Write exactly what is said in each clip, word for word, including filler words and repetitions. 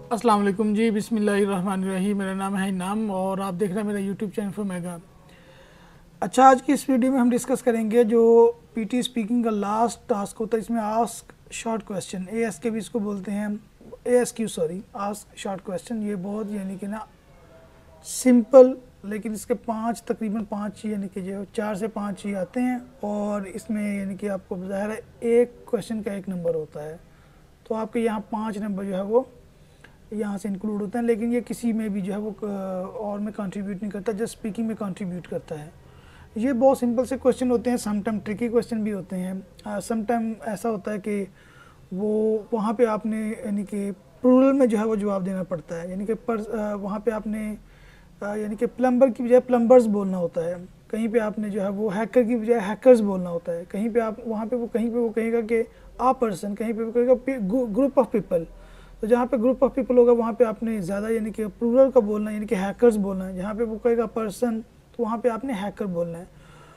अस्सलाम वालेकुम जी, बिस्मिल्लाहिर्रहमानिर्रहीम। मेरा नाम है इनाम और आप देख रहे हैं मेरा यूट्यूब चैनल फॉर मेगा। अच्छा, आज की इस वीडियो में हम डिस्कस करेंगे जो पीटी स्पीकिंग का लास्ट टास्क होता है। इसमें ask short question, A S K भी इसको बोलते हैं, A S Q sorry, ask short question. ये बहुत यानी कि ना सिंपल, लेकिन इसके पाँच तकरीबन पाँच यानी कि जो चार से पाँच ही आते हैं और इसमें यानी कि आपको ज़ाहिर है एक क्वेश्चन का एक नंबर होता है, तो आपके यहाँ पाँच नंबर जो है वो यहाँ से इंक्लूड होते हैं। लेकिन ये किसी में भी जो है वो और में कंट्रीब्यूट नहीं करता, जस्ट स्पीकिंग में कंट्रीब्यूट करता है। ये बहुत सिंपल से क्वेश्चन होते हैं, सम टाइम ट्रिकी क्वेश्चन भी होते हैं। सम टाइम ऐसा होता है कि वो वहाँ पे आपने यानी कि प्लूरल में जो है वो जवाब देना पड़ता है, यानी कि पर वहाँ पे आपने यानी कि प्लम्बर की बजाय प्लम्बर्स बोलना होता है, कहीं पे आपने जो है वो हैकर की बजाय हैकर्स बोलना होता है, कहीं पे आप वहाँ पे वो कहीं पे वो कहेगा कि आ पर्सन, कहीं पे वो कहेगा ग्रुप ऑफ पीपल। तो जहाँ पे ग्रुप ऑफ पीपल होगा वहाँ पे आपने ज़्यादा यानी कि प्लूरल का बोलना है, यानी कि हैकर्स बोलना है। जहाँ पे वो कहेगा पर्सन तो वहाँ पे आपने हैकर बोलना है।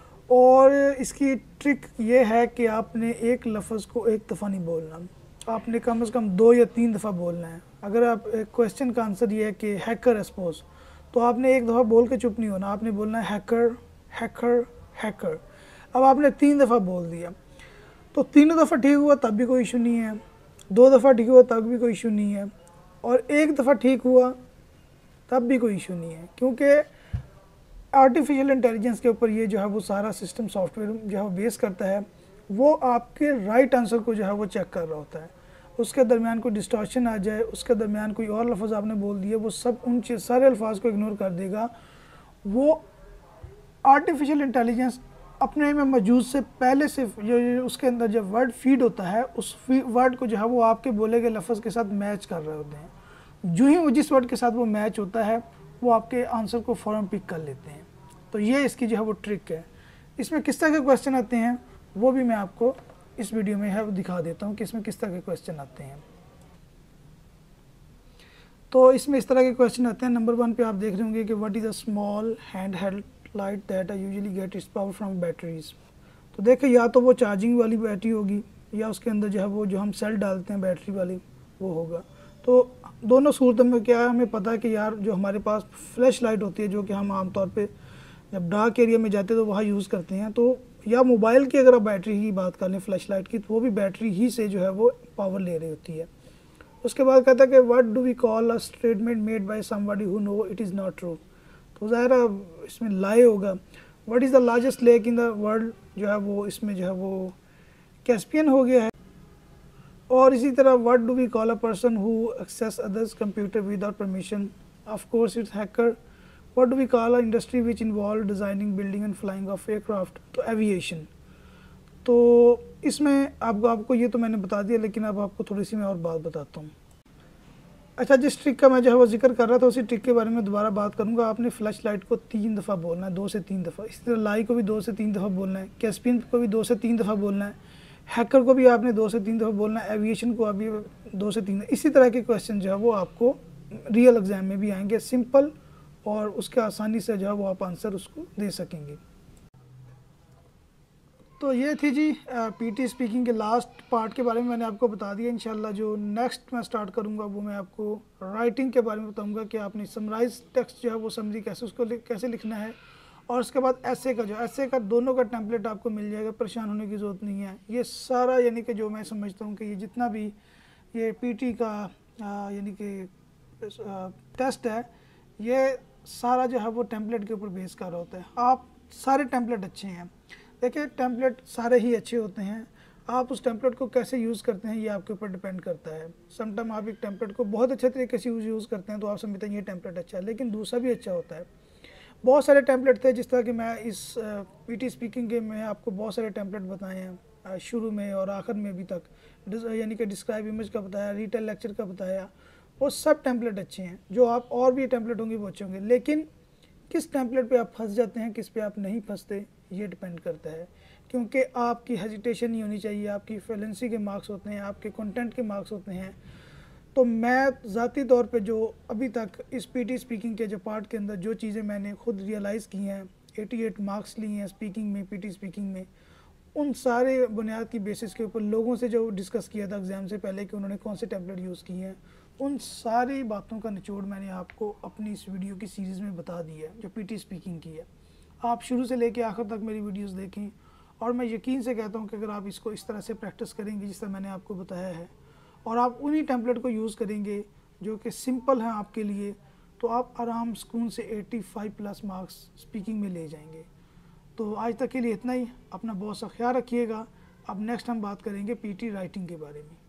और इसकी ट्रिक ये है कि आपने एक लफ्ज़ को एक दफ़ा नहीं बोलना, आपने कम से कम दो या तीन दफ़ा बोलना है। अगर आप क्वेश्चन का आंसर ये है कि हैकर है सपोज, तो आपने एक दफ़ा बोल के चुप नहीं होना, आपने बोलना है हैकर हैकर हैकर। अब आपने तीन दफ़ा बोल दिया तो तीनों दफ़ा ठीक हुआ तब भी कोई इशू नहीं है, दो दफ़ा ठीक हुआ तब भी कोई इशू नहीं है, और एक दफ़ा ठीक हुआ तब भी कोई इशू नहीं है, क्योंकि आर्टिफिशियल इंटेलिजेंस के ऊपर ये जो है वो सारा सिस्टम सॉफ्टवेयर जो है वो बेस करता है। वो आपके राइट आंसर को जो है वो चेक कर रहा होता है, उसके दरमियान कोई डिस्टॉर्शन आ जाए, उसके दरमियान कोई और लफ्ज़ आपने बोल दिया, वो सब उन सारे अल्फाज को इग्नोर कर देगा। वो आर्टिफिशियल इंटेलिजेंस अपने में मौजूद से पहले से जो उसके अंदर जब वर्ड फीड होता है, उस वर्ड को जो है वो आपके बोले गए लफ्ज़ के साथ मैच कर रहे होते हैं। जो ही वो जिस वर्ड के साथ वो मैच होता है वो आपके आंसर को फ़ौरन पिक कर लेते हैं। तो ये इसकी जो है वो ट्रिक है। इसमें किस तरह के क्वेश्चन आते हैं वो भी मैं आपको इस वीडियो में है दिखा देता हूँ कि इसमें किस तरह के क्वेश्चन आते हैं। तो इसमें इस तरह के क्वेश्चन आते हैं। नंबर वन पे आप देख रहे होंगे कि what is a small hand held light that I usually get its power from batteries. तो देखिए, या तो वो चार्जिंग वाली बैटरी होगी या उसके अंदर जो है वो जो हम सेल डालते हैं बैटरी वाली वो होगा। तो दोनों सूरतों में क्या है, हमें पता है कि यार जो हमारे पास फ्लैश लाइट होती है, जो कि हम आमतौर पे जब डार्क एरिया में जाते हैं तो वहाँ यूज़ करते हैं, तो या मोबाइल की अगर आप बैटरी की बात कर लें फ्लैश लाइट की, तो वो भी बैटरी ही से जो है वो पावर ले रही होती है। उसके बाद कहता है कि what do we call a statement made by somebody who know it is not true. तो ज़ाहिर इसमें लाई होगा। What is the largest lake in the world, जो है वो इसमें जो है वो कैस्पियन हो गया है। और इसी तरह what do we call a person who access others computer without permission, of course it's hacker. What do we call a industry which involve designing, building and flying of aircraft, तो aviation. तो इसमें आपको आपको ये तो मैंने बता दिया, लेकिन अब आपको थोड़ी सी मैं और बात बताता हूँ। अच्छा, जिस ट्रिक का मैं जो है वो जिक्र कर रहा था उसी ट्रिक के बारे में दोबारा बात करूंगा। आपने फ्लैश लाइट को तीन दफ़ा बोलना है, दो से तीन दफ़ा। इसी तरह लाई को भी दो से तीन दफ़ा बोलना है, कैस्पियन को भी दो से तीन दफ़ा बोलना है, हैकर को भी आपने दो से तीन दफ़ा बोलना है, एविएशन को अभी दो से तीन। इसी तरह के क्वेश्चन जो है वो आपको रियल एग्जाम में भी आएंगे, सिंपल, और उसके आसानी से जो है वो आप आंसर उसको दे सकेंगे। तो ये थी जी पीटी स्पीकिंग के लास्ट पार्ट के बारे में मैंने आपको बता दिया। इंशाल्लाह जो नेक्स्ट मैं स्टार्ट करूँगा वो मैं आपको राइटिंग के बारे में बताऊँगा कि आपने समराइज टेक्स्ट जो है वो समझी कैसे उसको लि, कैसे लिखना है। और उसके बाद ऐसे का जो ऐसे का दोनों का टेम्पलेट आपको मिल जाएगा, परेशान होने की ज़रूरत नहीं है। ये सारा यानी कि जो मैं समझता हूँ कि ये जितना भी ये पीटी का यानी कि टेस्ट है, ये सारा जो है वो टेम्पलेट के ऊपर बेस कर रहा होता है। आप सारे टेम्पलेट अच्छे हैं, देखिए टेम्पलेट सारे ही अच्छे होते हैं, आप उस टेम्पलेट को कैसे यूज़ करते हैं ये आपके ऊपर डिपेंड करता है। समटाइम आप एक टेम्पलेट को बहुत अच्छे तरीके से यूज़ यूज़ करते हैं तो आप समझते हैं ये टेम्पलेट अच्छा है, लेकिन दूसरा भी अच्छा होता है। बहुत सारे टेम्पलेट थे, जिस तरह कि मैं इस पीटी स्पीकिंग के में आपको बहुत सारे टेम्पलेट बताए हैं शुरू में और आखिर में अभी तक, यानी कि डिस्क्राइब इमेज का बताया, रिटेल लेक्चर का बताया, वो सब टेम्पलेट अच्छे हैं। जो आप और भी टेम्पलेट होंगे वो अच्छे होंगे, लेकिन किस टेम्पलेट पे आप फंस जाते हैं, किस पे आप नहीं फंसते, ये डिपेंड करता है। क्योंकि आपकी हेजिटेशन नहीं होनी चाहिए, आपकी फ्लुएंसी के मार्क्स होते हैं, आपके कंटेंट के मार्क्स होते हैं। तो मैं ज़ाती तौर पे जो अभी तक इस पीटी स्पीकिंग के जो पार्ट के अंदर जो चीज़ें मैंने खुद रियलाइज़ की हैं, अठासी मार्क्स लिए हैं स्पीकिंग में, पीटी स्पीकिंग में, उन सारे बुनियाद की बेसिस के ऊपर लोगों से जो डिस्कस किया था एग्ज़ाम से पहले कि उन्होंने कौन से टेम्पलेट यूज़ किए हैं, उन सारी बातों का निचोड़ मैंने आपको अपनी इस वीडियो की सीरीज़ में बता दिया है जो पीटी स्पीकिंग की है। आप शुरू से लेकर आखिर तक मेरी वीडियोस देखें और मैं यकीन से कहता हूं कि अगर आप इसको इस तरह से प्रैक्टिस करेंगे जिस तरह मैंने आपको बताया है और आप उन्हीं टेम्पलेट को यूज़ करेंगे जो कि सिंपल हैं आपके लिए, तो आप आराम सुकून से पचासी प्लस मार्क्स स्पीकिंग में ले जाएंगे। तो आज तक के लिए इतना ही। अपना बहुत सा ख्याल रखिएगा। अब नेक्स्ट हम बात करेंगे पीटी राइटिंग के बारे में।